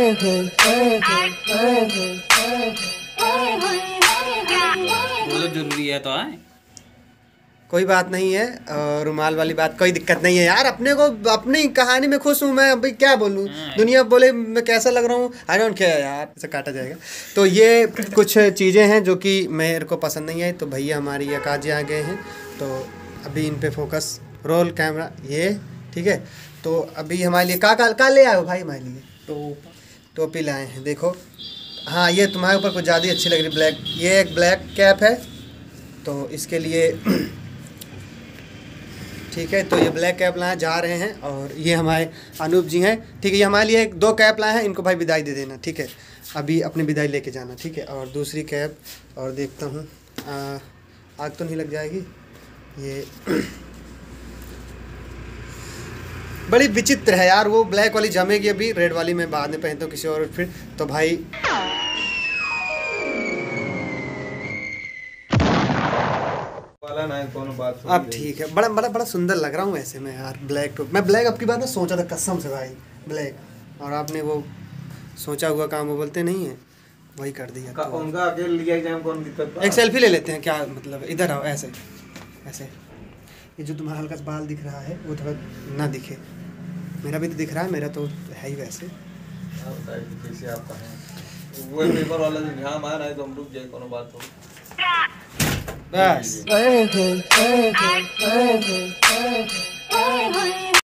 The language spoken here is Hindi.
जरूरी है तो है, कोई बात नहीं है। और रुमाल वाली बात कोई दिक्कत नहीं है यार, अपने को अपनी कहानी में खुश हूँ मैं। अभी क्या बोलूँ, दुनिया बोले मैं कैसा लग रहा हूँ, आई डोंट केयर यार, इसे काटा जाएगा। तो ये कुछ चीज़ें हैं जो कि मेरे को पसंद नहीं आई, तो भैया हमारी आकाश जी आ गए हैं, तो अभी इन पे फोकस, रोल कैमरा, ये ठीक है। तो अभी हमारे लिए का ले आए भाई, हमारे लिए तो टोपी लाए हैं, देखो। हाँ, ये तुम्हारे ऊपर कुछ ज़्यादा ही अच्छी लग रही, ब्लैक, ये एक ब्लैक कैप है, तो इसके लिए ठीक है। तो ये ब्लैक कैप लाए जा रहे हैं, और ये हमारे अनूप जी हैं, ठीक है। ये हमारे लिए 2 कैप लाए हैं, इनको भाई विदाई दे देना, ठीक है। अभी अपनी विदाई लेके जाना, ठीक है। और दूसरी कैप, और देखता हूँ आग तो नहीं लग जाएगी ये। बड़ी विचित्र है यार, वो ब्लैक वाली जमेगी अभी, रेड वाली मैं बाद में पहनता हूँ किसी और फिर। तो भाई अब ठीक है, बड़ा बड़ा बड़ा सुंदर लग रहा हूँ ऐसे में यार, ब्लैक टॉप। मैं ब्लैक अब की बार ना सोचा था कसम से भाई, ब्लैक, और आपने वो सोचा हुआ काम, वो बोलते नहीं है, वही कर दिया। तो उनका अकेले लिया एग्जाम, कौन दिक्कत? एक सेल्फी ले लेते हैं, क्या मतलब, इधर आओ, ऐसे ऐसे। ये जो तुम्हारा हल्का सा बाल दिख रहा है वो थोड़ा ना दिखे, मेरा भी तो दिख रहा है, मेरा तो है ही वैसे। कैसे आपका है वो पेपर वाला जो ध्यान आ रहा है, तो हम रुक जाए, कोनो बात हो बस।